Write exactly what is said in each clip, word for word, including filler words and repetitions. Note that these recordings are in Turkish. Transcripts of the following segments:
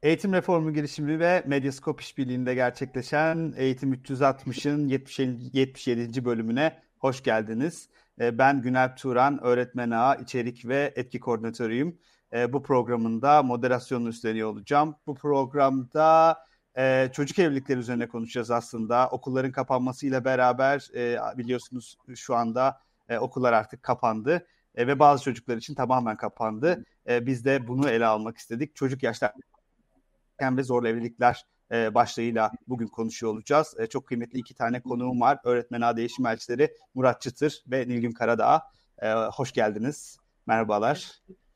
Eğitim reformu girişimi ve Medyaskop işbirliğinde gerçekleşen Eğitim üç yüz altmışın yetmiş yedinci bölümüne hoş geldiniz. Ben Günalp Turan, öğretmen ağı, içerik ve etki koordinatörüyüm. Bu programında moderasyonunu üstleniyor olacağım. Bu programda çocuk evlilikleri üzerine konuşacağız aslında. Okulların kapanmasıyla beraber biliyorsunuz şu anda okullar artık kapandı ve bazı çocuklar için tamamen kapandı. Biz de bunu ele almak istedik. Çocuk yaşta ve zorlu evlilikler e, başlığıyla bugün konuşuyor olacağız. E, çok kıymetli iki tane konuğum var. Öğretmen Ağı Değişim Elçileri Murat Çıtır ve Nilgün Karadağ. E, hoş geldiniz. Merhabalar.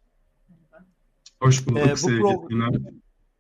Hoş bulduk E, bu sevgili pro-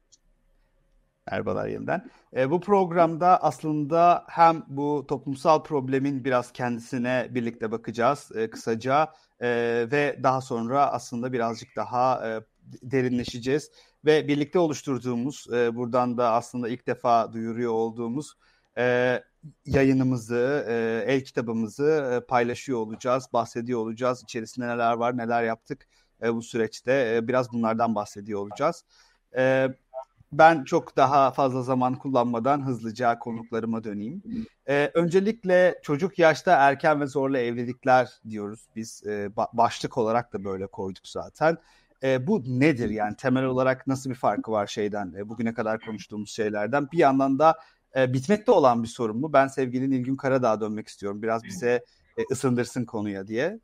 Merhabalar yeniden. E, bu programda aslında hem bu toplumsal problemin biraz kendisine birlikte bakacağız e, kısaca e, ve daha sonra aslında birazcık daha e, derinleşeceğiz. Ve birlikte oluşturduğumuz, e, buradan da aslında ilk defa duyuruyor olduğumuz e, yayınımızı, e, el kitabımızı e, paylaşıyor olacağız, bahsediyor olacağız. İçerisinde neler var, neler yaptık e, bu süreçte e, biraz bunlardan bahsediyor olacağız. E, Ben çok daha fazla zaman kullanmadan hızlıca konuklarıma döneyim. Ee, öncelikle çocuk yaşta erken ve zorlu evlilikler diyoruz biz. Ee, ba- başlık olarak da böyle koyduk zaten. Ee, bu nedir yani temel olarak nasıl bir farkı var şeyden, e, bugüne kadar konuştuğumuz şeylerden? Bir yandan da e, bitmekte olan bir sorun mu? Ben sevgili Nilgün Karadağ'a dönmek istiyorum. Biraz bize e, ısındırsın konuya diye.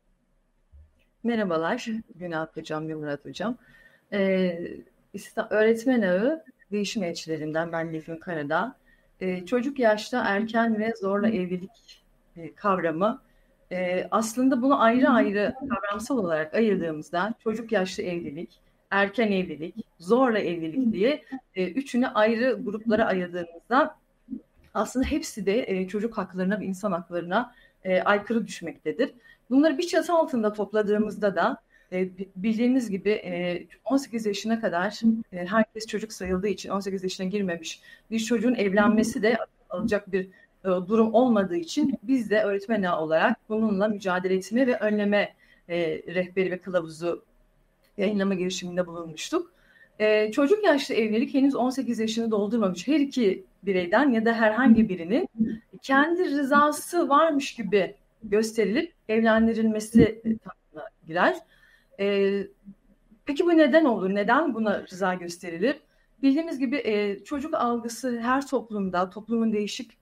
Merhabalar, Günalp Hocam ve Murat Hocam. Ee, İsta- Öğretmen Ağı Değişim Elçilerinden ben Nilgün Karadağ. Ee, çocuk yaşta erken ve zorla evlilik e, kavramı e, aslında bunu ayrı ayrı kavramsal olarak ayırdığımızda çocuk yaşta evlilik, erken evlilik, zorla evlilik diye e, üçünü ayrı gruplara ayırdığımızda aslında hepsi de e, çocuk haklarına ve insan haklarına e, aykırı düşmektedir. Bunları bir çatı altında topladığımızda da e, bildiğiniz gibi e, on sekiz yaşına kadar e, herkes çocuk sayıldığı için on sekiz yaşına girmemiş bir çocuğun evlenmesi de alacak bir e, durum olmadığı için biz de öğretmen ağı olarak bununla mücadele etme ve önleme e, rehberi ve kılavuzu yayınlama girişiminde bulunmuştuk. Ee, çocuk yaşta evlilik henüz on sekiz yaşını doldurmamış her iki bireyden ya da herhangi birinin kendi rızası varmış gibi gösterilip evlendirilmesi tanımına girer. Ee, peki bu neden olur? Neden buna rıza gösterilir? Bildiğimiz gibi e, çocuk algısı her toplumda, toplumun değişik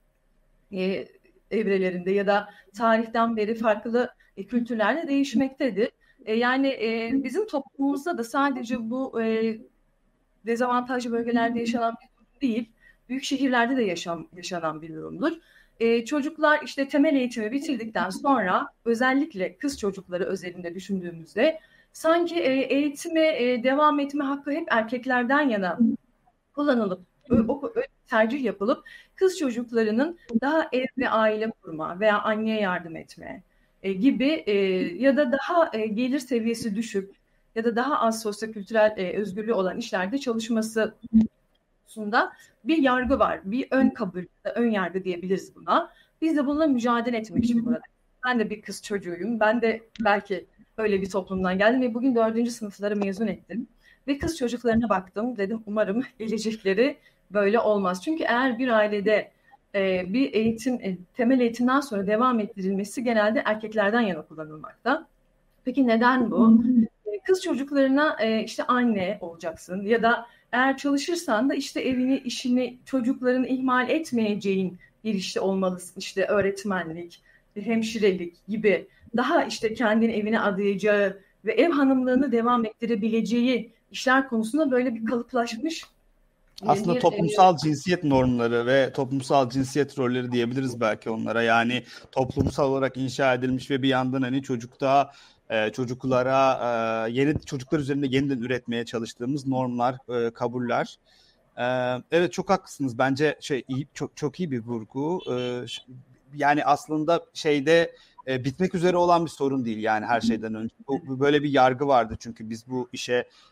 e, evrelerinde ya da tarihten beri farklı e, kültürlerle değişmektedir. E, yani e, bizim toplumumuzda da sadece bu e, dezavantajlı bölgelerde yaşanan bir durum değil, büyük şehirlerde de yaşam, yaşanan bir durumdur. E, çocuklar işte temel eğitimi bitirdikten sonra özellikle kız çocukları özelinde düşündüğümüzde sanki e, eğitime e, devam etme hakkı hep erkeklerden yana kullanılıp o tercih yapılıp kız çocuklarının daha ev ve aile kurma veya anneye yardım etme e, gibi e, ya da daha e, gelir seviyesi düşük ya da daha az sosyokültürel e, özgürlüğü olan işlerde çalışması konusunda bir yargı var. Bir ön kabul, ön yargı diyebiliriz buna. Biz de bununla mücadele etmek için burada. Ben de bir kız çocuğuyum. Ben de belki öyle bir toplumdan geldim ve bugün dördüncü sınıfları mezun ettim. Ve kız çocuklarına baktım. Dedim umarım gelecekleri böyle olmaz. Çünkü eğer bir ailede e, bir eğitim, e, temel eğitimden sonra devam ettirilmesi genelde erkeklerden yana kullanılmakta. Peki neden bu? Kız çocuklarına e, işte anne olacaksın ya da eğer çalışırsan da işte evini, işini, çocuklarını ihmal etmeyeceğin bir işte olmalısın. İşte öğretmenlik, hemşirelik gibi daha işte kendini evine adayacağı ve ev hanımlığını devam ettirebileceği işler konusunda böyle bir kalıplaşmış Aslında bir, toplumsal e... cinsiyet normları ve toplumsal cinsiyet rolleri diyebiliriz belki onlara. Yani toplumsal olarak inşa edilmiş ve bir yandan hani çocukta e, çocuklara e, yeni çocuklar üzerinde yeniden üretmeye çalıştığımız normlar, e, kabuller. E, evet çok haklısınız. Bence şey iyi, çok çok iyi bir vurgu. E, yani aslında şeyde e, bitmek üzere olan bir sorun değil yani her şeyden önce. Bu, bu böyle bir yargı vardı çünkü biz bu işe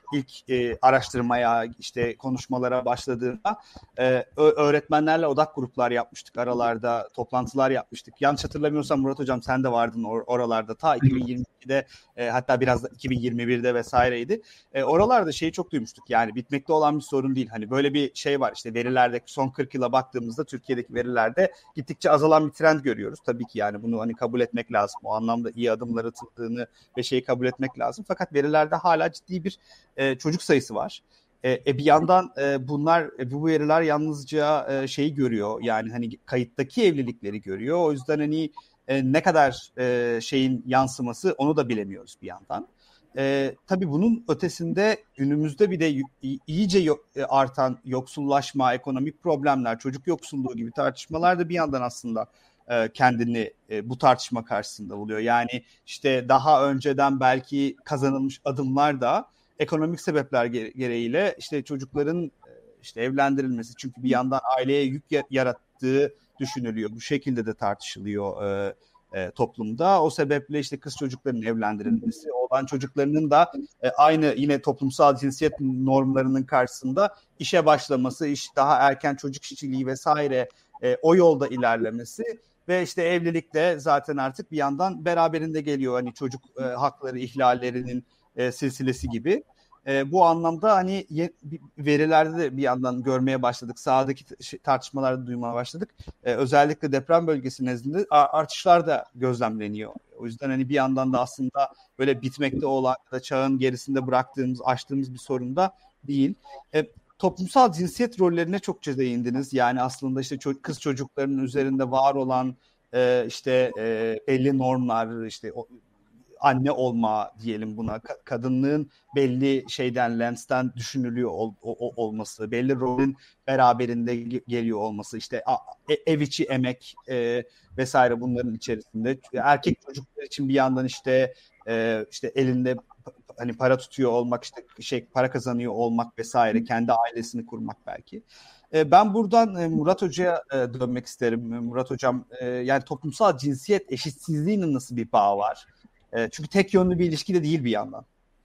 ilk e, araştırmaya, işte konuşmalara başladığında e, öğretmenlerle odak gruplar yapmıştık aralarda, toplantılar yapmıştık. Yanlış hatırlamıyorsam Murat Hocam sen de vardın or- oralarda ta iki bin yirmi ikide e, hatta biraz da iki bin yirmi birde vesaireydi. E, oralarda şeyi çok duymuştuk, yani bitmekte olan bir sorun değil. Hani böyle bir şey var, işte verilerdeki son kırk yıla baktığımızda Türkiye'deki verilerde gittikçe azalan bir trend görüyoruz. Tabii ki yani bunu hani kabul etmek lazım. O anlamda iyi adımlar atıldığını ve şeyi kabul etmek lazım. Fakat verilerde hala ciddi bir e, çocuk sayısı var. E, e, bir yandan e, bunlar e, bu veriler yalnızca e, şeyi görüyor. Yani hani kayıttaki evlilikleri görüyor. O yüzden hani e, ne kadar e, şeyin yansıması onu da bilemiyoruz bir yandan. E, tabii bunun ötesinde günümüzde bir de iyice yo- artan yoksullaşma, ekonomik problemler, çocuk yoksulluğu gibi tartışmalar da bir yandan aslında e, kendini e, bu tartışma karşısında buluyor. Yani işte daha önceden belki kazanılmış adımlar da ekonomik sebepler gereğiyle işte çocukların e, işte evlendirilmesi, çünkü bir yandan aileye yük yarattığı düşünülüyor. Bu şekilde de tartışılıyor e, e, toplumda. O sebeple işte kız çocuklarının evlendirilmesi, oğlan çocuklarının da e, aynı yine toplumsal cinsiyet normlarının karşısında işe başlaması, iş daha erken çocuk işçiliği vesaire e, o yolda ilerlemesi ve işte evlilik de zaten artık bir yandan beraberinde geliyor. Hani çocuk e, hakları ihlallerinin e, silsilesi gibi. E, bu anlamda hani ye, verilerde de bir yandan görmeye başladık. Sahadaki tartışmalarda duymaya başladık. E, özellikle deprem bölgesi nezdinde artışlar da gözlemleniyor. O yüzden hani bir yandan da aslında böyle bitmekte olan da çağın gerisinde bıraktığımız, aştığımız bir sorun da değil. E, toplumsal cinsiyet rollerine çokça değindiniz. Yani aslında işte ço- kız çocuklarının üzerinde var olan e, işte e, belli normlar, işte o, anne olma diyelim buna, Ka- kadınlığın belli şeyden, lensten düşünülüyor ol, o, olması, belli rolün beraberinde geliyor olması, işte a, e, ev içi emek e, vesaire bunların içerisinde. Erkek çocuklar için bir yandan işte e, işte elinde hani para tutuyor olmak, işte şey para kazanıyor olmak vesaire, kendi ailesini kurmak belki. E, ben buradan e, Murat Hoca'ya e, dönmek isterim. E, Murat Hocam, e, yani toplumsal cinsiyet eşitsizliğinin nasıl bir bağı var? E, çünkü tek yönlü bir ilişki de değil bir yandan.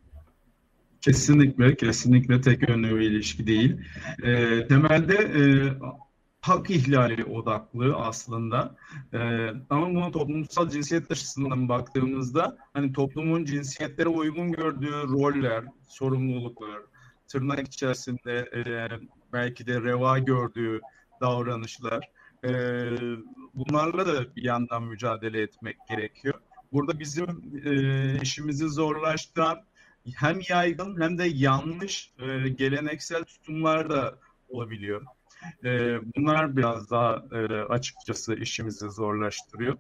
Kesinlikle, kesinlikle tek yönlü bir ilişki değil. E, temelde e, hak ihlali odaklı aslında. E, ama buna toplumsal cinsiyet açısından baktığımızda hani toplumun cinsiyetlere uygun gördüğü roller, sorumluluklar, tırnak içerisinde e, belki de reva gördüğü davranışlar, e, bunlarla da bir yandan mücadele etmek gerekiyor. Burada bizim e, işimizi zorlaştıran hem yaygın hem de yanlış e, geleneksel tutumlar da olabiliyor. E, bunlar biraz daha e, açıkçası işimizi zorlaştırıyor.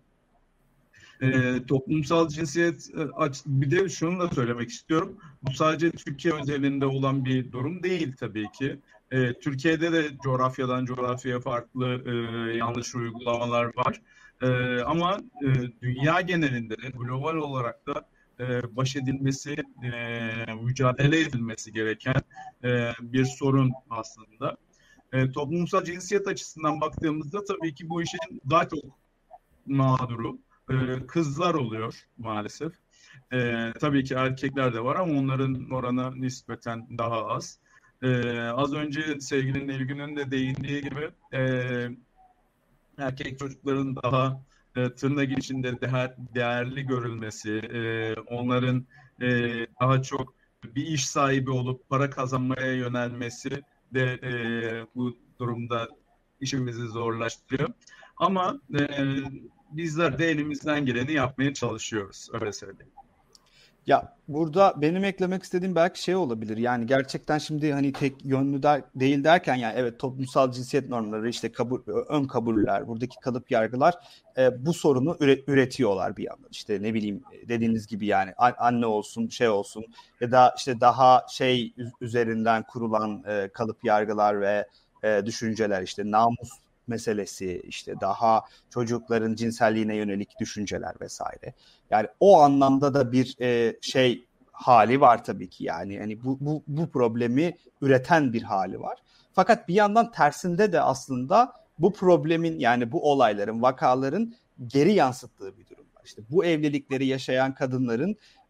E, toplumsal cinsiyet e, bir de şunu da söylemek istiyorum. Bu sadece Türkiye özelinde olan bir durum değil tabii ki. E, Türkiye'de de coğrafyadan coğrafyaya farklı e, yanlış uygulamalar var. E, ama e, dünya genelinde de global olarak da e, baş edilmesi, e, mücadele edilmesi gereken e, bir sorun aslında. E, toplumsal cinsiyet açısından baktığımızda tabii ki bu işin daha çok mağduru e, kızlar oluyor maalesef. E, tabii ki erkekler de var ama onların oranı nispeten daha az. E, az önce sevgili Nilgün'ün de değindiği gibi e, erkek çocukların daha e, tırnak içinde değer, değerli görülmesi, e, onların e, daha çok bir iş sahibi olup para kazanmaya yönelmesi de e, bu durumda işimizi zorlaştırıyor. Ama e, bizler de elimizden geleni yapmaya çalışıyoruz, öyle söyleyeyim. Ya burada benim eklemek istediğim belki şey olabilir. Yani gerçekten şimdi hani tek yönlü der, değil derken, yani evet, toplumsal cinsiyet normları, işte kabul, ön kabuller, buradaki kalıp yargılar e, bu sorunu üre- üretiyorlar bir yandan. İşte ne bileyim, dediğiniz gibi yani a- anne olsun, şey olsun, ya da işte daha şey üzerinden kurulan e, kalıp yargılar ve e, düşünceler, işte namus meselesi, işte daha çocukların cinselliğine yönelik düşünceler vesaire. Yani o anlamda da bir e, şey hali var tabii ki, yani hani bu, bu bu problemi üreten bir hali var. Fakat bir yandan tersinde de aslında bu problemin, yani bu olayların, vakaların geri yansıttığı bir durum var. İşte bu evlilikleri yaşayan kadınların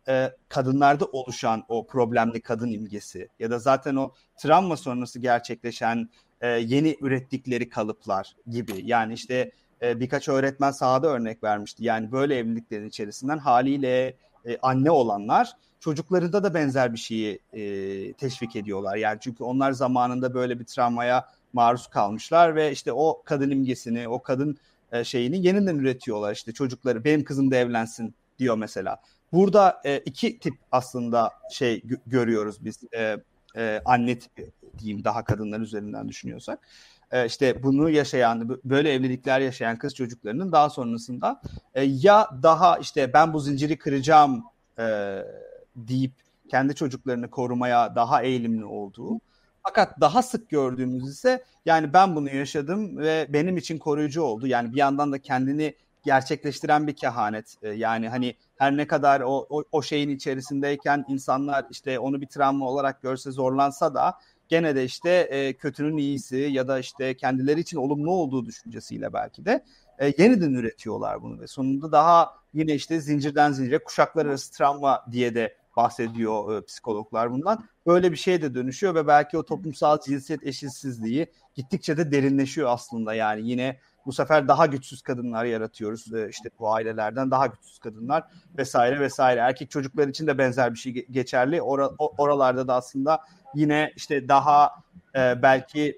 e, kadınlarda oluşan o problemli kadın imgesi ya da zaten o travma sonrası gerçekleşen e, yeni ürettikleri kalıplar gibi. Yani işte e, birkaç öğretmen sahada örnek vermişti. Yani böyle evliliklerin içerisinden haliyle e, anne olanlar çocuklarında da benzer bir şeyi e, teşvik ediyorlar. Yani çünkü onlar zamanında böyle bir travmaya maruz kalmışlar ve işte o kadın imgesini, o kadın e, şeyini yeniden üretiyorlar. İşte çocukları, benim kızım da evlensin diyor mesela. Burada e, iki tip aslında şey gö- görüyoruz biz. E, e, anne tipi diyeyim, daha kadınlar üzerinden düşünüyorsak. E, işte bunu yaşayan, böyle evlilikler yaşayan kız çocuklarının daha sonrasında e, ya daha işte ben bu zinciri kıracağım e, deyip kendi çocuklarını korumaya daha eğilimli olduğu. Fakat daha sık gördüğümüz ise yani ben bunu yaşadım ve benim için koruyucu oldu. Yani bir yandan da kendini gerçekleştiren bir kehanet. Yani hani her ne kadar o, o, o şeyin içerisindeyken insanlar işte onu bir travma olarak görse, zorlansa da gene de işte e, kötünün iyisi ya da işte kendileri için olumlu olduğu düşüncesiyle belki de e, yeniden üretiyorlar bunu ve sonunda daha yine işte zincirden zincire kuşaklar arası travma diye de bahsediyor e, psikologlar bundan. Böyle bir şeye de dönüşüyor ve belki o toplumsal cinsiyet eşitsizliği gittikçe de derinleşiyor aslında. Yani yine bu sefer daha güçsüz kadınlar yaratıyoruz. E, işte bu ailelerden daha güçsüz kadınlar vesaire vesaire. Erkek çocuklar için de benzer bir şey geçerli. Or- oralarda da aslında yine işte daha e, belki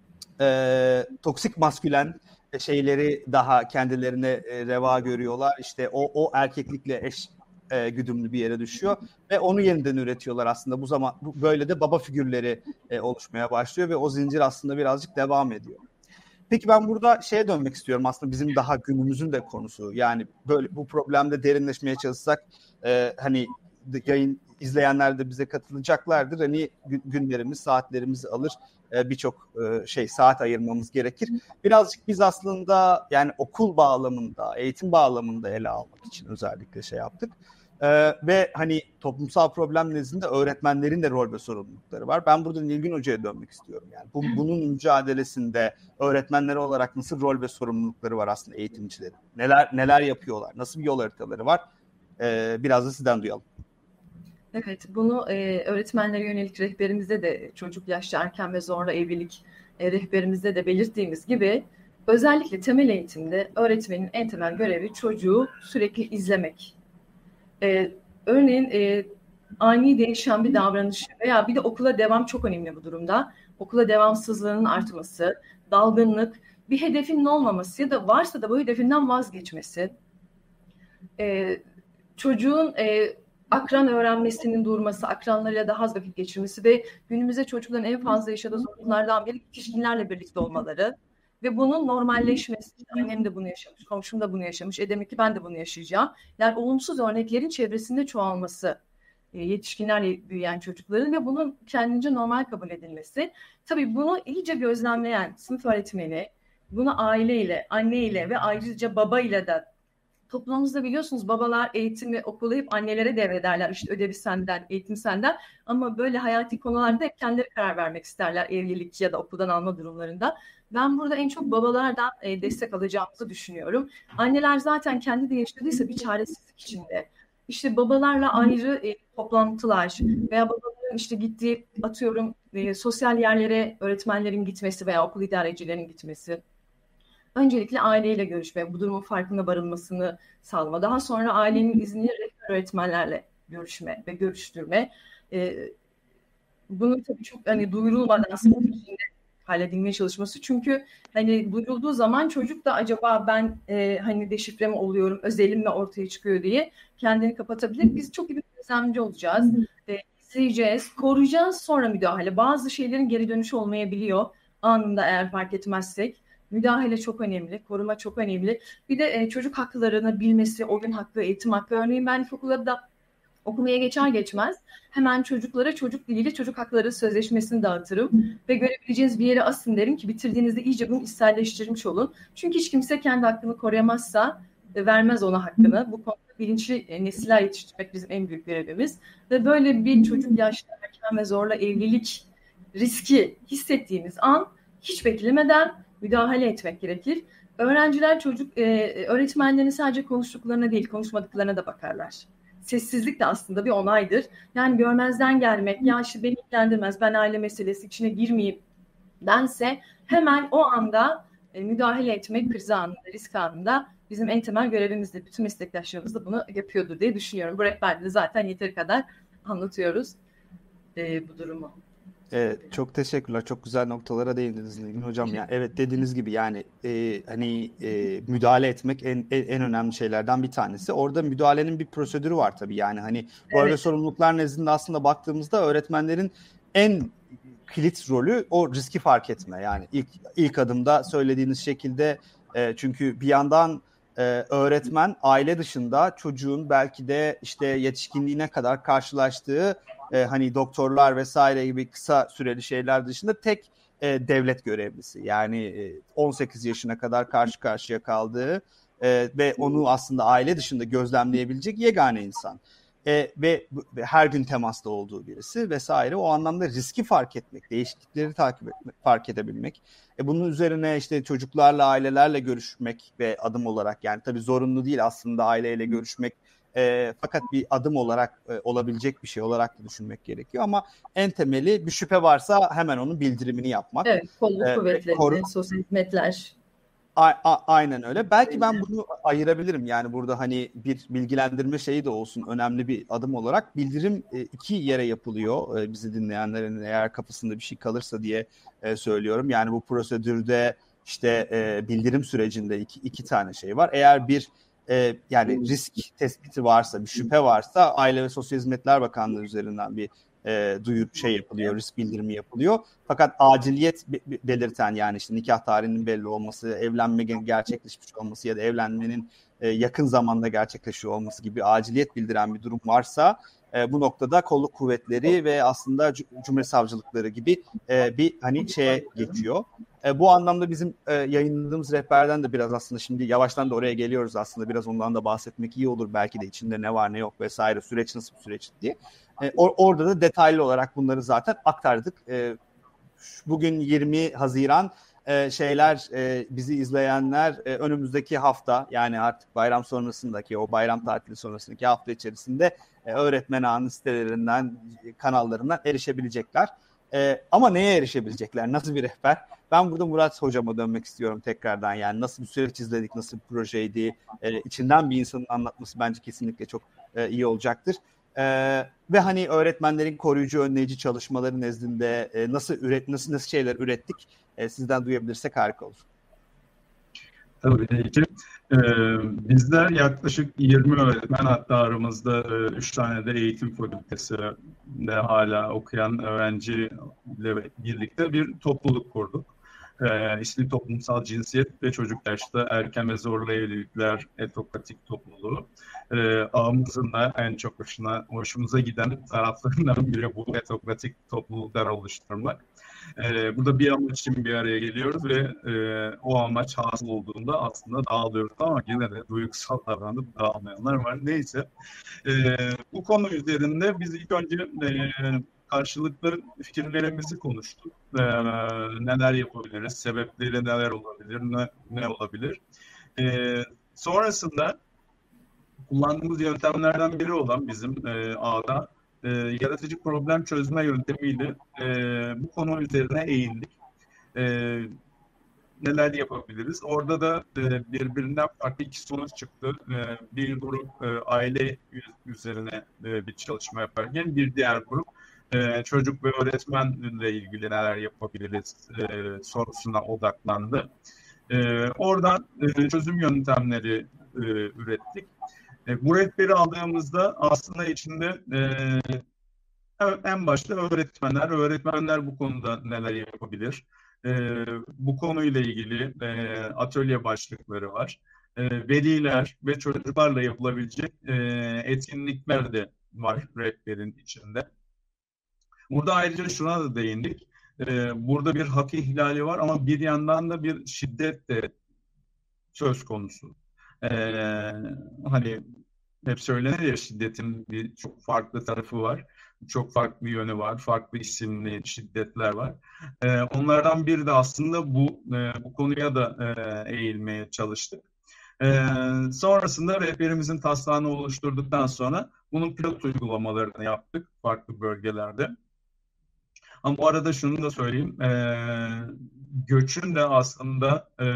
e, toksik maskülen şeyleri daha kendilerine e, reva görüyorlar. İşte o o erkeklikle eş e, güdümlü bir yere düşüyor ve onu yeniden üretiyorlar aslında. Bu zaman bu, böyle de baba figürleri e, oluşmaya başlıyor ve o zincir aslında birazcık devam ediyor. Peki ben burada şeye dönmek istiyorum, aslında bizim daha günümüzün de konusu. Yani böyle bu problemde derinleşmeye çalışsak e, hani yayın izleyenler de bize katılacaklardır. Hani günlerimiz, saatlerimizi alır. E, birçok e, şey saat ayırmamız gerekir. Birazcık biz aslında yani okul bağlamında, eğitim bağlamında ele almak için özellikle şey yaptık. Ee, ve hani toplumsal problem nezdinde öğretmenlerin de rol ve sorumlulukları var. Ben burada Nilgün Hoca'ya dönmek istiyorum. Yani bu, bunun mücadelesinde öğretmenleri olarak nasıl rol ve sorumlulukları var aslında eğitimcilerin? Neler neler yapıyorlar? Nasıl bir yol haritaları var? Ee, biraz da sizden duyalım. Evet, bunu e, öğretmenlere yönelik rehberimizde de çocuk yaşta erken ve zorla evlilik e, rehberimizde de belirttiğimiz gibi özellikle temel eğitimde öğretmenin en temel görevi çocuğu sürekli izlemek. E, örneğin e, ani değişen bir davranış veya bir de okula devam çok önemli bu durumda. Okula devamsızlığının artması, dalgınlık, bir hedefinin olmaması ya da varsa da bu hedefinden vazgeçmesi, e, çocuğun e, akran öğrenmesinin durması, akranlarıyla daha az vakit geçirmesi ve günümüzde çocukların en fazla yaşadığı sorunlardan biri yetişkinlerle birlikte olmaları ve bunun normalleşmesi. Annem de bunu yaşamış, komşum da bunu yaşamış, e demek ki ben de bunu yaşayacağım. Yani olumsuz örneklerin çevresinde çoğalması, e, yetişkinlerle büyüyen çocukların ve bunun kendince normal kabul edilmesi. Tabii bunu iyice gözlemleyen sınıf öğretmeni, bunu aileyle, anneyle ve ayrıca babayla da, toplumumuzda biliyorsunuz babalar eğitimi okulu hep annelere devrederler. İşte ödevi senden, eğitim senden. Ama böyle hayati konularda hep kendileri karar vermek isterler. Evlilik ya da okuldan alma durumlarında. Ben burada en çok babalardan e, destek alacağımızı düşünüyorum. Anneler zaten kendi de yaşadıysa bir çaresizlik içinde. İşte babalarla ayrı e, toplantılar veya babaların işte gittiği atıyorum e, sosyal yerlere öğretmenlerin gitmesi veya okul idarecilerinin gitmesi. Öncelikle aileyle görüşme, bu durumun farkına varılmasını sağlama. Daha sonra ailenin izniyle rehber öğretmenlerle görüşme ve görüştürme. Ee, bunu tabii çok hani duyurulmadan sınıf içinde halledilmeye çalışması. Çünkü hani duyurulduğu zaman çocuk da acaba ben e, hani deşifre mi oluyorum, özelim mi ortaya çıkıyor diye kendini kapatabilir. Biz çok iyi bir gözlemci olacağız. E, izleyeceğiz, koruyacağız, sonra müdahale. Bazı şeylerin geri dönüşü olmayabiliyor anında eğer fark etmezsek. Müdahale çok önemli, koruma çok önemli. Bir de e, çocuk haklarını bilmesi, oyun hakkı, eğitim hakkı. Örneğin ben ilkokulda da okumaya geçer geçmez hemen çocuklara çocuk diliyle çocuk hakları sözleşmesini dağıtırım ve görebileceğiniz bir yere asın derim ki bitirdiğinizde iyice bunu içselleştirmiş olun. Çünkü hiç kimse kendi hakkını koruyamazsa e, vermez ona hakkını. Bu konuda bilinçli e, nesiller yetiştirmek bizim en büyük görevimiz. Ve böyle bir çocuk yaşta erken ve zorla evlilik riski hissettiğimiz an hiç beklemeden müdahale etmek gerekir. Öğrenciler çocuk e, öğretmenlerin sadece konuştuklarına değil konuşmadıklarına da bakarlar. sessizlik de aslında bir onaydır. Yani görmezden gelmek, ya işte beni ilgilendirmez, ben aile meselesi içine girmeyeyim dense hemen o anda e, müdahale etmek kriz anında, risk anında bizim en temel görevimizdir. Bütün meslektaşlarımız da bunu yapıyordur diye düşünüyorum. Bu rehberde zaten yeteri kadar anlatıyoruz e, bu durumu. Evet, çok teşekkürler. Çok güzel noktalara değindiniz Nilgün Hocam. Yani evet, dediğiniz gibi yani e, hani e, müdahale etmek en, en en önemli şeylerden bir tanesi. Orada müdahalenin bir prosedürü var tabii. Yani hani rol ve Evet. sorumluluklar nezdinde aslında baktığımızda öğretmenlerin en kilit rolü o riski fark etme. Yani ilk ilk adımda söylediğiniz şekilde e, çünkü bir yandan e, öğretmen aile dışında çocuğun belki de işte yetişkinliğine kadar karşılaştığı e, hani doktorlar vesaire gibi kısa süreli şeyler dışında tek e, devlet görevlisi. Yani e, on sekiz yaşına kadar karşı karşıya kaldığı e, ve onu aslında aile dışında gözlemleyebilecek yegane insan. E, ve, ve her gün temasta olduğu birisi vesaire. O anlamda riski fark etmek, değişiklikleri takip etmek, fark edebilmek. E, bunun üzerine işte çocuklarla, ailelerle görüşmek ve adım olarak, yani tabii zorunlu değil aslında aileyle görüşmek. E, fakat bir adım olarak e, olabilecek bir şey olarak da düşünmek gerekiyor. Ama en temeli bir şüphe varsa hemen onun bildirimini yapmak. Evet, kolluk E, kuvvetleri, koru- sosyal hizmetler. A- a- aynen öyle. Belki ben bunu ayırabilirim. Yani burada hani bir bilgilendirme şeyi de olsun, önemli bir adım olarak. Bildirim e, iki yere yapılıyor. E, bizi dinleyenlerin eğer kafasında bir şey kalırsa diye e, söylüyorum. Yani bu prosedürde işte e, bildirim sürecinde iki, iki tane şey var. Eğer bir e, yani risk tespiti varsa, bir şüphe varsa Aile ve Sosyal Hizmetler Bakanlığı üzerinden bir e, duyur şey yapılıyor, risk bildirimi yapılıyor. Fakat aciliyet belirten, yani işte nikah tarihinin belli olması, evlenme gerçekleşmiş olması ya da evlenmenin e, yakın zamanda gerçekleşiyor olması gibi aciliyet bildiren bir durum varsa e, bu noktada kolluk kuvvetleri ve aslında Cumhuriyet Savcılıkları gibi e, bir hani şeye geçiyor. E, bu anlamda bizim e, yayınladığımız rehberden de biraz aslında şimdi yavaştan da oraya geliyoruz aslında, biraz ondan da bahsetmek iyi olur belki de, içinde ne var ne yok vesaire, süreç nasıl bir süreç diye. E, or- orada da detaylı olarak bunları zaten aktardık. E, bugün yirmi Haziran, e, şeyler e, bizi izleyenler e, önümüzdeki hafta, yani artık bayram sonrasındaki, o bayram tatili sonrasındaki hafta içerisinde e, öğretmen ağının sitelerinden, kanallarından erişebilecekler. E, ama neye erişebilecekler? Nasıl bir rehber? Ben burada Murat Hocama dönmek istiyorum tekrardan. Yani nasıl bir süreç izledik, nasıl bir projeydi? E, içinden bir insanın anlatması bence kesinlikle çok e, iyi olacaktır. Ee, ve hani öğretmenlerin koruyucu, önleyici çalışmaları nezdinde e, nasıl üret nasıl nasıl şeyler ürettik? E, sizden duyabilirsek harika olur. Tabii ki. Ee, bizler yaklaşık yirmi öğretmen, hatta aramızda üç tane de eğitim fakültesinde hala okuyan öğrenciyle birlikte bir topluluk kurduk. Ee, ismi Toplumsal Cinsiyet ve Çocuk Yaşta Erken ve Zorla Evlilikler Etnokratik Topluluğu. Ee, ağımızın da en çok hoşuna, hoşumuza giden taraflarından biri bu etnokratik topluluklar oluşturmak. Ee, burada bir amaç için bir araya geliyoruz ve e, o amaç hasıl olduğunda aslında dağılıyoruz, ama yine de duygusal davranıp dağılmayanlar var. Neyse. Ee, bu konu üzerinde biz ilk önce e, karşılıklı fikirlerimizi konuştuk. Ee, neler yapabiliriz, sebepleri neler olabilir, ne, ne olabilir. Ee, sonrasında kullandığımız yöntemlerden biri olan bizim e, ağda e, yaratıcı problem çözme yöntemiyle e, bu konu üzerine eğildik. E, neler yapabiliriz? Orada da e, birbirinden farklı iki sonuç çıktı. E, bir grup e, aile üzerine e, bir çalışma yaparken bir diğer grup e, çocuk ve öğretmenle ilgili neler yapabiliriz e, sorusuna odaklandı. E, oradan e, çözüm yöntemleri e, ürettik. E, bu rehberi aldığımızda aslında içinde e, en başta öğretmenler, öğretmenler bu konuda neler yapabilir? E, bu konuyla ilgili e, atölye başlıkları var. E, veliler ve çocuklarla yapılabilecek e, etkinlikler de var rehberin içinde. Burada ayrıca şuna da değindik. E, burada bir hak ihlali var ama bir yandan da bir şiddet de söz konusu. E, hani hep söylenir ya, şiddetin bir çok farklı tarafı var. Çok farklı yönü var. Farklı isimli şiddetler var. Ee, onlardan biri de aslında bu e, bu konuya da e, eğilmeye çalıştık. Ee, sonrasında rehberimizin taslağını oluşturduktan sonra bunun pilot uygulamalarını yaptık farklı bölgelerde. Ama bu arada şunu da söyleyeyim, e, göçün de aslında e,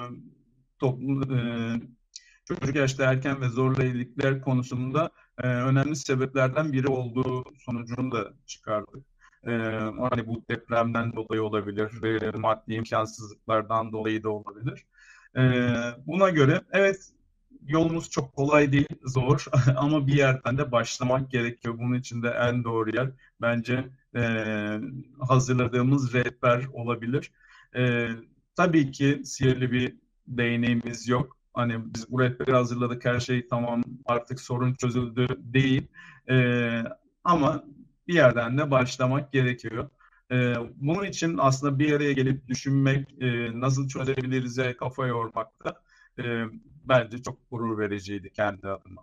toplum, e, çocuk yaşta erken ve zorla evlilikler konusunda e, önemli sebeplerden biri olduğu sonucunu da çıkardık. E, hani bu depremden dolayı olabilir, ve maddi imkansızlıklardan dolayı da olabilir. E, buna göre evet, yolumuz çok kolay değil, zor ama bir yerden de başlamak gerekiyor. Bunun için de en doğru yer bence e, hazırladığımız rehber olabilir. E, tabii ki sihirli bir değneğimiz yok. Hani biz bu rehberi hazırladık, her şey tamam, artık sorun çözüldü değil. E, ama bir yerden de başlamak gerekiyor. E, bunun için aslında bir araya gelip düşünmek, e, nasıl çözebiliriz'e kafa yormak da e, bence çok gurur vericiydi kendi adıma.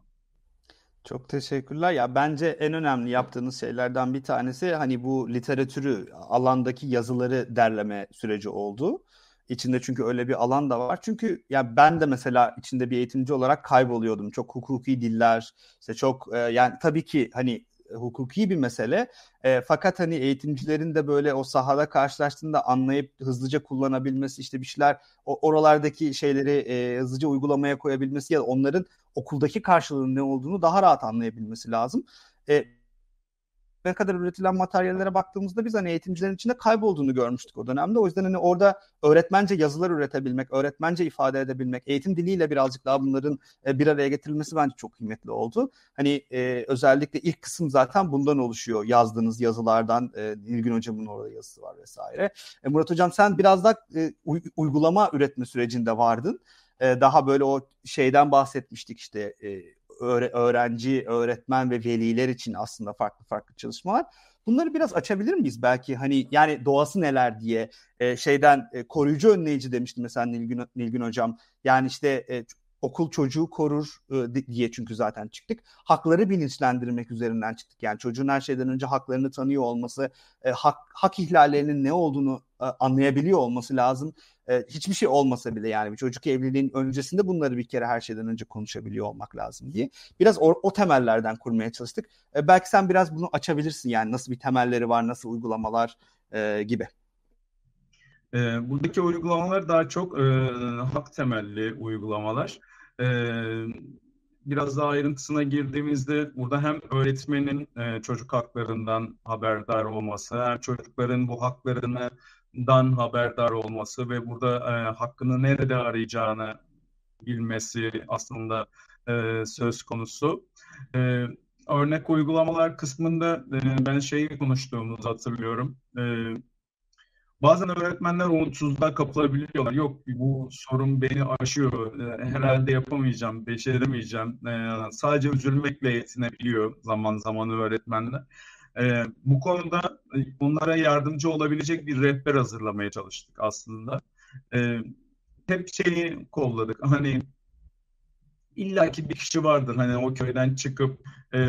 Çok teşekkürler. Ya bence en önemli yaptığınız şeylerden bir tanesi hani bu literatürü, alandaki yazıları derleme süreci oldu. İçinde çünkü öyle bir alan da var. Çünkü ya ben de mesela içinde bir eğitimci olarak kayboluyordum. Çok hukuki diller, işte çok e, yani tabii ki hani e, hukuki bir mesele. E, fakat hani eğitimcilerin de böyle o sahada karşılaştığında anlayıp hızlıca kullanabilmesi, işte bir şeyler o oralardaki şeyleri e, hızlıca uygulamaya koyabilmesi ya da onların okuldaki karşılığının ne olduğunu daha rahat anlayabilmesi lazım. E, ne kadar üretilen materyallere baktığımızda biz hani eğitimcilerin içinde kaybolduğunu görmüştük o dönemde. O yüzden hani orada öğretmence yazılar üretebilmek, öğretmence ifade edebilmek, eğitim diliyle birazcık daha bunların e, bir araya getirilmesi bence çok kıymetli oldu. Hani e, özellikle ilk kısım zaten bundan oluşuyor. Yazdığınız yazılardan, e, Nilgün Hocam'ın orada yazısı var vesaire. E, Murat Hocam sen biraz da e, uygulama üretme sürecinde vardın. E, daha böyle o şeyden bahsetmiştik işte e, öğrenci, öğretmen ve veliler için aslında farklı farklı çalışmalar. Bunları biraz açabilir miyiz belki hani yani doğası neler diye e, şeyden e, koruyucu önleyici demişti mesela Nilgün, Nilgün Hocam. Yani işte e, okul çocuğu korur e, diye çünkü zaten çıktık. Hakları bilinçlendirmek üzerinden çıktık. Yani çocuğun her şeyden önce haklarını tanıyor olması, e, hak, hak ihlallerinin ne olduğunu e, anlayabiliyor olması lazım. E, hiçbir şey olmasa bile yani bir çocuk evliliğin öncesinde bunları bir kere her şeyden önce konuşabiliyor olmak lazım diye. Biraz o, o temellerden kurmaya çalıştık. E, belki sen biraz bunu açabilirsin yani nasıl bir temelleri var, nasıl uygulamalar e, gibi. E, buradaki uygulamalar daha çok e, hak temelli uygulamalar. E, biraz daha ayrıntısına girdiğimizde burada hem öğretmenin e, çocuk haklarından haberdar olması, hem çocukların bu haklarından haberdar olması ve burada e, hakkını nerede arayacağını bilmesi aslında e, söz konusu. E, örnek uygulamalar kısmında e, ben şeyi konuştuğumuzu hatırlıyorum. E, Bazen öğretmenler umutsuzluğa kapılabiliyorlar. Yok, bu sorun beni aşıyor. E, Herhalde yapamayacağım, beceremeyeceğim. E, sadece üzülmekle yetinebiliyor zaman zaman öğretmenler. E, bu konuda e, onlara yardımcı olabilecek bir rehber hazırlamaya çalıştık aslında. E, hep şeyi kolladık. Hani illaki bir kişi vardır hani o köyden çıkıp e,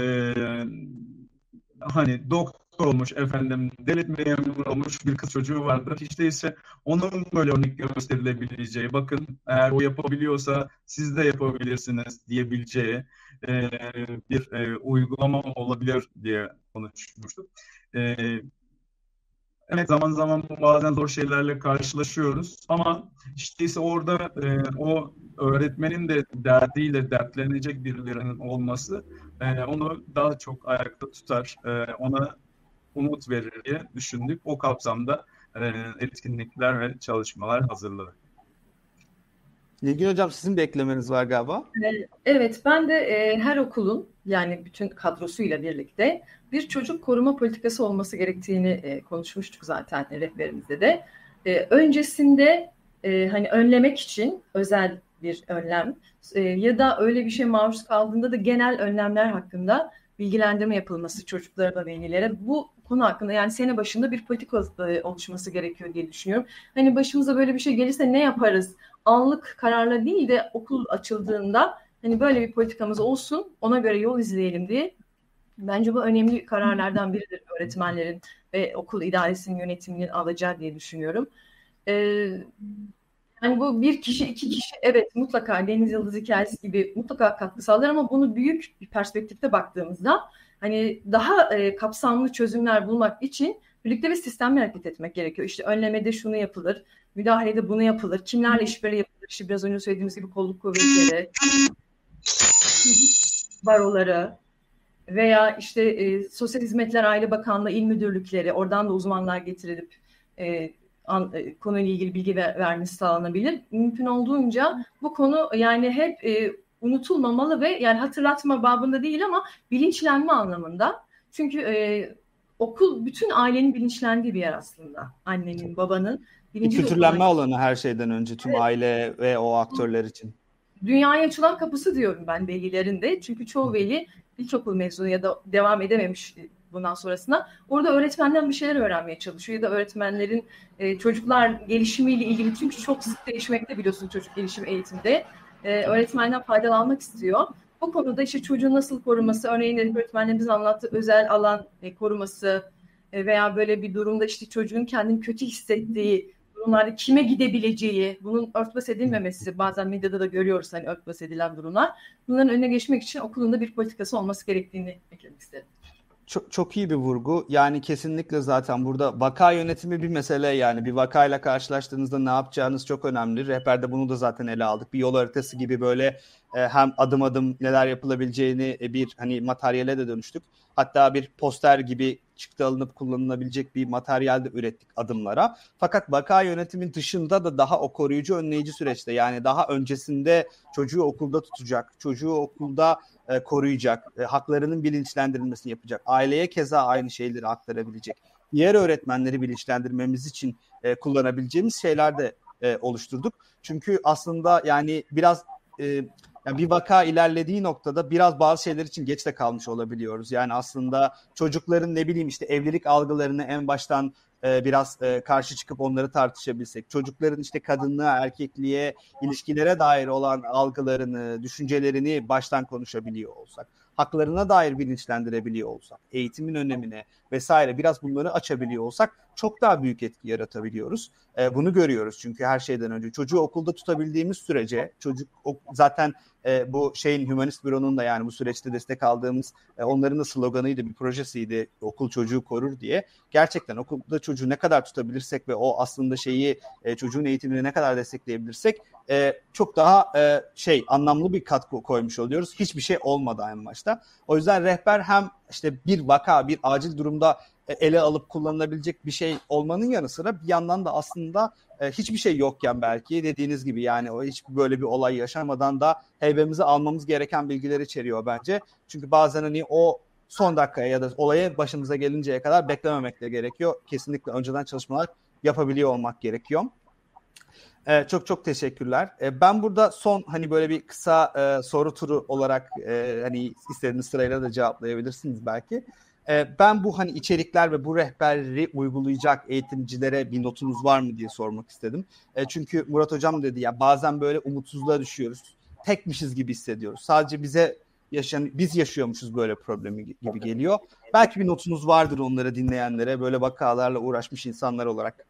hani doktor olmuş, efendim devlet memuru olmuş bir kız çocuğu vardır. Hiç değilse onun böyle örnek gösterilebileceği, bakın eğer o yapabiliyorsa siz de yapabilirsiniz diyebileceği e, bir e, uygulama olabilir diye konuşmuştuk. E, Evet, zaman zaman bazen zor şeylerle karşılaşıyoruz ama işte ise orada e, o öğretmenin de derdiyle dertlenecek birilerinin olması e, onu daha çok ayakta tutar, e, ona umut verir diye düşündük. O kapsamda e, etkinlikler ve çalışmalar hazırladık. Nilgün Hocam sizin bir eklemeniz var galiba. Evet, ben de e, her okulun yani bütün kadrosuyla birlikte bir çocuk koruma politikası olması gerektiğini e, konuşmuştuk zaten rehberimizde de. E, öncesinde e, hani önlemek için özel bir önlem e, ya da öyle bir şey maruz kaldığında da genel önlemler hakkında bilgilendirme yapılması çocuklara ve velilere. Bu konu hakkında yani sene başında bir politika e, oluşması gerekiyor diye düşünüyorum. Hani başımıza böyle bir şey gelirse ne yaparız? Anlık kararla değil de okul açıldığında hani böyle bir politikamız olsun, ona göre yol izleyelim diye. Bence bu önemli kararlardan biridir öğretmenlerin ve okul idaresinin yönetiminin alacağı diye düşünüyorum. Ee, Yani bu bir kişi, iki kişi evet mutlaka Deniz Yıldız hikayesi gibi mutlaka katkı sağlar ama bunu büyük bir perspektifte baktığımızda hani daha e, kapsamlı çözümler bulmak için birlikte bir sistemle hareket etmek gerekiyor. İşte önlemede şunu yapılır, müdahalede bunu yapılır, kimlerle işbirliği yapılır, işte biraz önce söylediğimiz gibi kolluk kuvvetleri, baroları veya işte e, Sosyal Hizmetler Aile Bakanlığı il müdürlükleri, oradan da uzmanlar getirilip e, an, e, konuyla ilgili bilgi ver, vermesi sağlanabilir. Mümkün olduğunca bu konu yani hep e, unutulmamalı ve yani hatırlatma babında değil ama bilinçlenme anlamında. Çünkü e, okul bütün ailenin bilinçlendiği bir yer aslında. Annenin, babanın. Bir kültürlenme alanı her şeyden önce tüm evet. aile ve o aktörler için. Dünyaya açılan kapısı diyorum ben velilerin de. Çünkü çoğu veli ilkokul mezunu ya da devam edememiş bundan sonrasında. Orada öğretmenden bir şeyler öğrenmeye çalışıyor. Ya da öğretmenlerin e, çocuklar gelişimiyle ilgili çünkü çok sık değişmekte biliyorsun çocuk gelişim eğitimde. E, öğretmenden faydalanmak istiyor. Bu konuda işte çocuğun nasıl koruması, örneğin öğretmenlerimizin anlattığı özel alan e, koruması e, veya böyle bir durumda işte çocuğun kendini kötü hissettiği durumlarda kime gidebileceği, bunun örtbas edilmemesi, bazen medyada da görüyoruz hani örtbas edilen durumlar. Bunların önüne geçmek için okulunda bir politikası olması gerektiğini eklemek isterim. Çok, çok iyi bir vurgu. Yani kesinlikle zaten burada vaka yönetimi bir mesele, yani bir vakayla karşılaştığınızda ne yapacağınız çok önemli. Rehberde bunu da zaten ele aldık. Bir yol haritası gibi böyle e, hem adım adım neler yapılabileceğini e, bir hani materyale de dönüştük. Hatta bir poster gibi çıktı alınıp kullanılabilecek bir materyal de ürettik adımlara. Fakat vaka yönetimin dışında da daha o koruyucu önleyici süreçte, yani daha öncesinde çocuğu okulda tutacak, çocuğu okulda e, koruyacak, e, haklarının bilinçlendirilmesini yapacak, aileye keza aynı şeyleri aktarabilecek, diğer öğretmenleri bilinçlendirmemiz için e, kullanabileceğimiz şeyler de e, oluşturduk. Çünkü aslında yani biraz e, yani bir vaka ilerlediği noktada biraz bazı şeyler için geç de kalmış olabiliyoruz. Yani aslında çocukların ne bileyim işte evlilik algılarını en baştan e, biraz e, karşı çıkıp onları tartışabilsek, çocukların işte kadınlığa, erkekliğe, ilişkilere dair olan algılarını, düşüncelerini baştan konuşabiliyor olsak, haklarına dair bilinçlendirebiliyor olsak, eğitimin önemine vesaire biraz bunları açabiliyor olsak çok daha büyük etki yaratabiliyoruz. E, bunu görüyoruz çünkü her şeyden önce çocuğu okulda tutabildiğimiz sürece çocuk zaten e, bu şeyin Hümanist Büro'nun da yani bu süreçte destek aldığımız e, onların da sloganıydı, bir projesiydi, okul çocuğu korur diye. Gerçekten okulda çocuğu ne kadar tutabilirsek ve o aslında şeyi e, çocuğun eğitimini ne kadar destekleyebilirsek e, çok daha e, şey anlamlı bir katkı koymuş oluyoruz. Hiçbir şey olmadı en başta. O yüzden rehber hem işte bir vaka, bir acil durumda ele alıp kullanılabilecek bir şey olmanın yanı sıra bir yandan da aslında e, hiçbir şey yokken belki dediğiniz gibi yani o hiç böyle bir olay yaşamadan da heybemize almamız gereken bilgiler içeriyor bence. Çünkü bazen hani o son dakikaya ya da olaya başımıza gelinceye kadar beklememek de gerekiyor. Kesinlikle önceden çalışmalar yapabiliyor olmak gerekiyor. Ee, çok çok teşekkürler. Ee, ben burada son hani böyle bir kısa e, soru turu olarak e, hani istediğiniz sırayla da cevaplayabilirsiniz belki. Ee, ben bu hani içerikler ve bu rehberleri uygulayacak eğitimcilere bir notunuz var mı diye sormak istedim. E, çünkü Murat Hocam dedi ya bazen böyle umutsuzluğa düşüyoruz. Tekmişiz gibi hissediyoruz. Sadece bize yaşayan, biz yaşıyormuşuz böyle problemi gibi geliyor. Belki bir notunuz vardır onları dinleyenlere, böyle vakalarla uğraşmış insanlar olarak.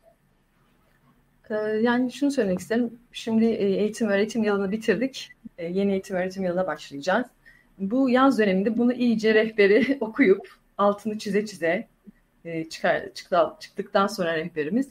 Yani şunu söylemek isterim. Şimdi eğitim öğretim yılını bitirdik. Yeni eğitim öğretim yılına başlayacağız. Bu yaz döneminde bunu iyice rehberi okuyup altını çize çize çıkar, çıktı, çıktıktan sonra rehberimiz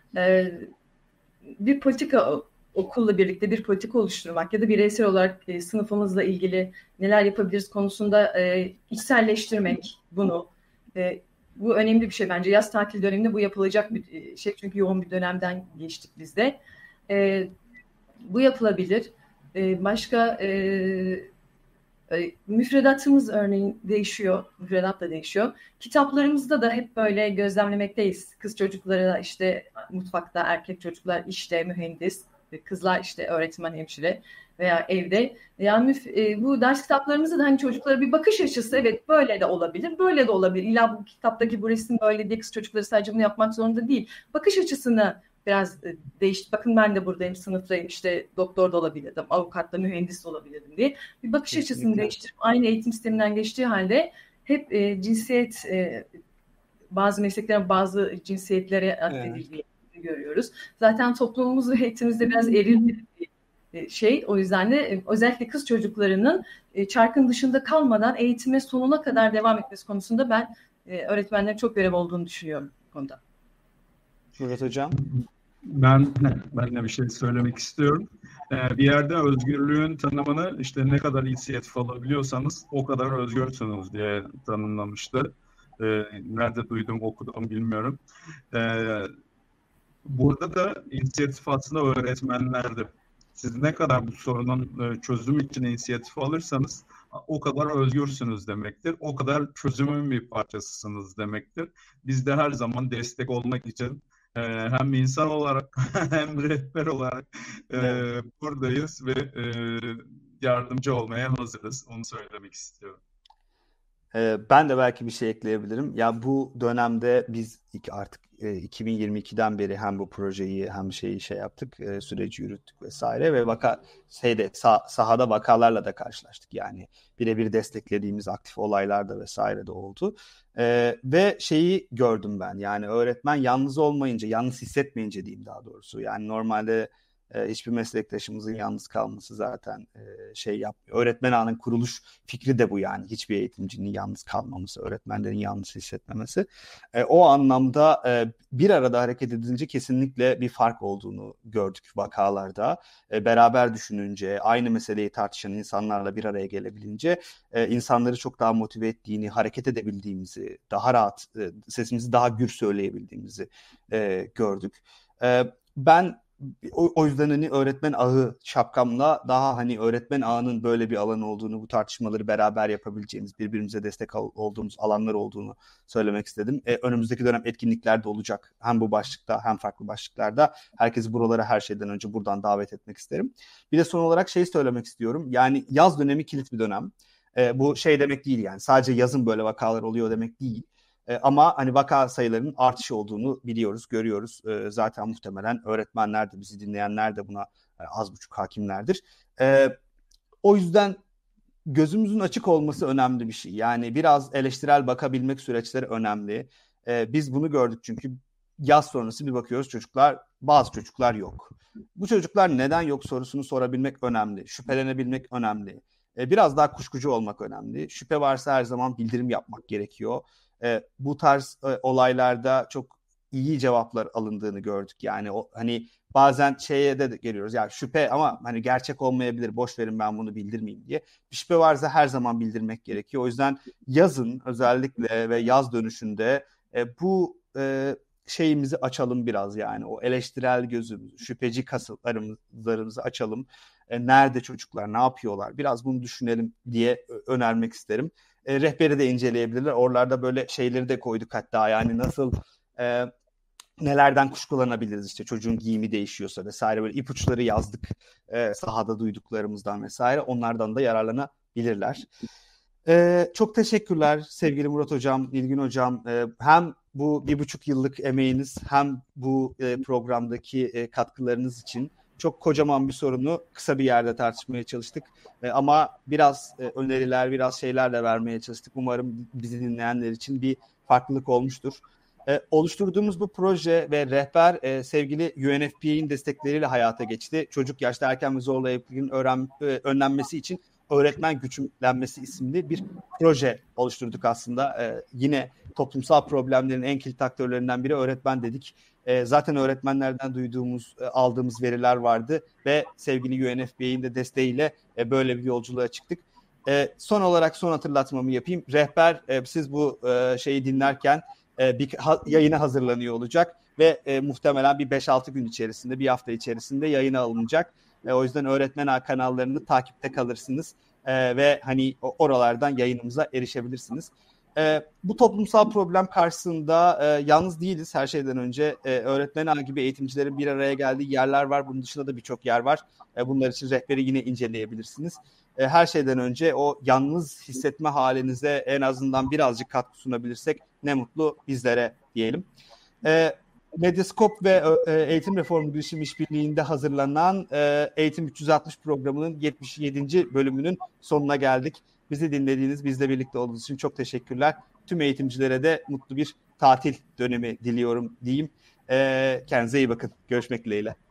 bir politika, okulla birlikte bir politika oluşturmak ya da bireysel olarak sınıfımızla ilgili neler yapabiliriz konusunda içselleştirmek bunu. Bu önemli bir şey bence. Yaz tatil döneminde bu yapılacak bir şey. Çünkü yoğun bir dönemden geçtik biz de. E, bu yapılabilir. E, başka e, e, müfredatımız örneğin değişiyor. Müfredat da değişiyor. Kitaplarımızda da hep böyle gözlemlemekteyiz. Kız çocukları işte mutfakta, erkek çocuklar işte mühendis, kızlar işte öğretmen, hemşire veya evde. Yani e, bu ders kitaplarımızda da hani çocuklara bir bakış açısı, evet böyle de olabilir, böyle de olabilir. İlla bu kitaptaki bu resim böyle diye kız çocukları sadece bunu yapmak zorunda değil. Bakış açısını biraz e, değişti. Bakın ben de buradayım, sınıftayım, işte doktor da olabilirdim, avukat da, mühendis de olabilirdim diye. Bir bakış Kesinlikle. açısını değiştirip aynı eğitim sisteminden geçtiği halde hep e, cinsiyet, e, bazı mesleklerin bazı cinsiyetlere atfedildiği evet. görüyoruz. görüyoruz. Zaten toplumumuz ve eğitimimizde biraz eril bir şey. O yüzden de özellikle kız çocuklarının çarkın dışında kalmadan eğitime sonuna kadar devam etmesi konusunda ben öğretmenlerin çok görev olduğunu düşünüyorum bu konuda. Murat Hocam? Ben, ben de bir şey söylemek istiyorum. Ee, bir yerde özgürlüğün tanımını işte ne kadar inisiyatif alabiliyorsanız o kadar özgürsünüz diye tanımlamıştı. Ee, nerede duydum, okudum bilmiyorum. Ee, burada da inisiyatif aslında öğretmenlerde. Siz ne kadar bu sorunun çözümü için inisiyatif alırsanız o kadar özgürsünüz demektir. O kadar çözümün bir parçasısınız demektir. Biz de her zaman destek olmak için hem insan olarak hem rehber olarak evet. buradayız ve yardımcı olmaya hazırız. Onu söylemek istiyorum. Ben de belki bir şey ekleyebilirim. Ya bu dönemde biz artık iki bin yirmi ikiden beri hem bu projeyi hem şeyi şey yaptık, süreci yürüttük vesaire ve vaka şeyde sah- sahada vakalarla da karşılaştık. Yani birebir desteklediğimiz aktif olaylar da vesaire de oldu. Ee, ve şeyi gördüm ben. Yani öğretmen yalnız olmayınca, yalnız hissetmeyince diyeyim daha doğrusu. Yani normalde e, hiçbir meslektaşımızın yalnız kalması zaten e, şey yapmıyor. Öğretmen ağının kuruluş fikri de bu yani. Hiçbir eğitimcinin yalnız kalmaması, öğretmenlerin yalnız hissetmemesi. E, o anlamda e, bir arada hareket edilince kesinlikle bir fark olduğunu gördük vakalarda. E, beraber düşününce, aynı meseleyi tartışan insanlarla bir araya gelebilince e, insanları çok daha motive ettiğini, hareket edebildiğimizi, daha rahat, e, sesimizi daha gür söyleyebildiğimizi e, gördük. E, ben O, o yüzden hani öğretmen ağı şapkamla daha hani öğretmen ağının böyle bir alan olduğunu, bu tartışmaları beraber yapabileceğimiz, birbirimize destek al- olduğumuz alanlar olduğunu söylemek istedim. E, önümüzdeki dönem etkinlikler de olacak. Hem bu başlıkta hem farklı başlıklarda. Herkesi buralara her şeyden önce buradan davet etmek isterim. Bir de son olarak şey söylemek istiyorum. Yani yaz dönemi kilit bir dönem. E, bu şey demek değil yani. Sadece yazın böyle vakalar oluyor demek değil. E, ama hani vaka sayılarının artışı olduğunu biliyoruz, görüyoruz. E, zaten muhtemelen öğretmenler de, bizi dinleyenler de buna e, az buçuk hakimlerdir. E, o yüzden gözümüzün açık olması önemli bir şey. Yani biraz eleştirel bakabilmek süreçleri önemli. E, biz bunu gördük çünkü yaz sonrası bir bakıyoruz çocuklar, bazı çocuklar yok. Bu çocuklar neden yok sorusunu sorabilmek önemli. Şüphelenebilmek önemli. E, biraz daha kuşkucu olmak önemli. Şüphe varsa her zaman bildirim yapmak gerekiyor. E, bu tarz e, olaylarda çok iyi cevaplar alındığını gördük. Yani o hani bazen şeye de geliyoruz ya şüphe ama hani gerçek olmayabilir, boş verin ben bunu bildirmeyeyim diye. Bir şüphe varsa her zaman bildirmek gerekiyor. O yüzden yazın özellikle ve yaz dönüşünde e, bu e, şeyimizi açalım biraz yani o eleştirel gözümüzü, şüpheci kasıtlarımızı açalım. E, nerede çocuklar, ne yapıyorlar? Biraz bunu düşünelim diye önermek isterim. E, rehberi de inceleyebilirler. Oralarda böyle şeyleri de koyduk hatta yani nasıl e, nelerden kuşkulanabiliriz işte çocuğun giyimi değişiyorsa vesaire böyle ipuçları yazdık e, sahada duyduklarımızdan vesaire onlardan da yararlanabilirler. E, çok teşekkürler sevgili Murat Hocam, Nilgün Hocam. E, hem bu bir buçuk yıllık emeğiniz hem bu e, programdaki e, katkılarınız için çok kocaman bir sorunu kısa bir yerde tartışmaya çalıştık. E, ama biraz e, öneriler, biraz şeyler de vermeye çalıştık. Umarım bizi dinleyenler için bir farklılık olmuştur. E, oluşturduğumuz bu proje ve rehber e, sevgili U N F P A'nin destekleriyle hayata geçti. Çocuk yaşta erken ve zorla eğitimin öğren, e, önlenmesi için öğretmen güçlenmesi isimli bir proje oluşturduk aslında. E, yine toplumsal problemlerin en kilit aktörlerinden biri öğretmen dedik. E, zaten öğretmenlerden duyduğumuz, e, aldığımız veriler vardı ve sevgili U N F P A'nin de desteğiyle e, böyle bir yolculuğa çıktık. E, son olarak son hatırlatmamı yapayım. Rehber e, siz bu e, şeyi dinlerken e, bir ha, yayına hazırlanıyor olacak ve e, muhtemelen bir beş altı gün içerisinde, bir hafta içerisinde yayına alınacak. E, o yüzden öğretmen ağ kanallarını takipte kalırsınız e, ve hani oralardan yayınımıza erişebilirsiniz. E, bu toplumsal problem karşısında e, yalnız değiliz. Her şeyden önce e, öğretmen ağı gibi eğitimcilerin bir araya geldiği yerler var. Bunun dışında da birçok yer var. E, bunlar için rehberi yine inceleyebilirsiniz. E, her şeyden önce o yalnız hissetme halinize en azından birazcık katkı sunabilirsek ne mutlu bizlere diyelim. E, Medyaskop ve e, Eğitim Reformu Girişim İşbirliği'nde hazırlanan e, Eğitim üç yüz altmış programının yetmiş yedinci bölümünün sonuna geldik. Bizi dinlediğiniz, bizle birlikte olduğunuz için çok teşekkürler. Tüm eğitimcilere de mutlu bir tatil dönemi diliyorum diyeyim. E, kendinize iyi bakın. Görüşmek dileğiyle.